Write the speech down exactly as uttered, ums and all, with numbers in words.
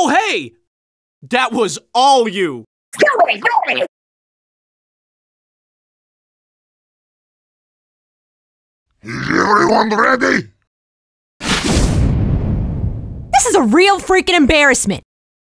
Oh, hey! That was all you! Is everyone ready? This is a real freaking embarrassment.